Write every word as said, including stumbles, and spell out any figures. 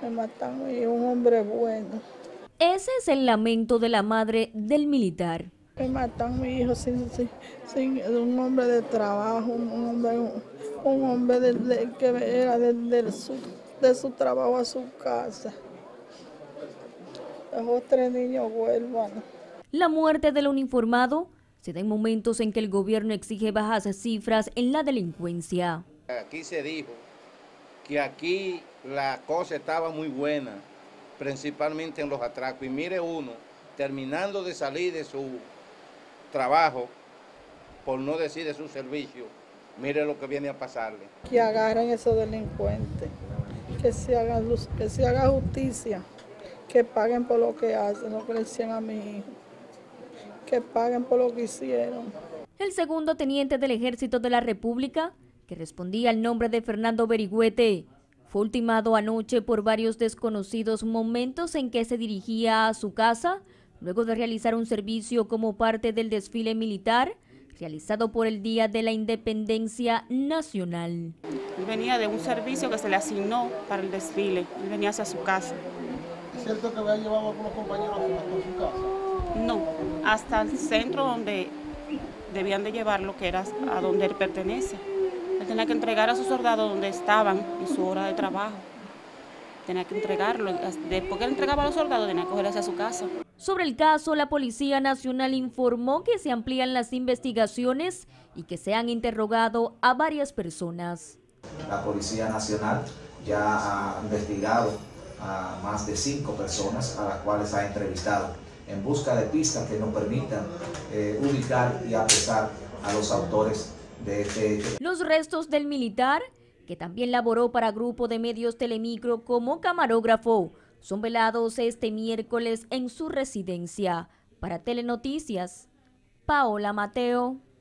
Me matan a mí, un hombre bueno. Ese es el lamento de la madre del militar. Me matan a mi hijo sin, sin, sin un hombre de trabajo, un hombre, un, un hombre de, de, que era de, de, su, de su trabajo a su casa. Dejó tres niños huérfanos. La muerte del uniformado se da en momentos en que el gobierno exige bajas cifras en la delincuencia. Aquí se dijo que aquí la cosa estaba muy buena, principalmente en los atracos. Y mire uno, terminando de salir de su trabajo, por no decir de su servicio, mire lo que viene a pasarle. Que agarren a esos delincuentes, que se haga luz, que se haga justicia, que paguen por lo que hacen, lo que le hicieron a mi hijo, que paguen por lo que hicieron. El segundo teniente del Ejército de la República, que respondía al nombre de Fernando Berigüete, fue ultimado anoche por varios desconocidos momentos en que se dirigía a su casa luego de realizar un servicio como parte del desfile militar realizado por el Día de la Independencia Nacional. Él venía de un servicio que se le asignó para el desfile, él venía hacia su casa. ¿Es cierto que había llevado a algunos compañeros hasta su casa? No, hasta el centro donde debían de llevarlo, que era a donde él pertenece. Él tenía que entregar a sus soldados donde estaban en su hora de trabajo. Tenía que entregarlo. Después que él entregaba a los soldados, tenía que coger hacia su casa. Sobre el caso, la Policía Nacional informó que se amplían las investigaciones y que se han interrogado a varias personas. La Policía Nacional ya ha investigado a más de cinco personas a las cuales ha entrevistado en busca de pistas que nos permitan eh, ubicar y apresar a los autores de este hecho. Los restos del militar, que también laboró para Grupo de Medios Telemicro como camarógrafo, son velados este miércoles en su residencia. Para Telenoticias, Paola Mateo.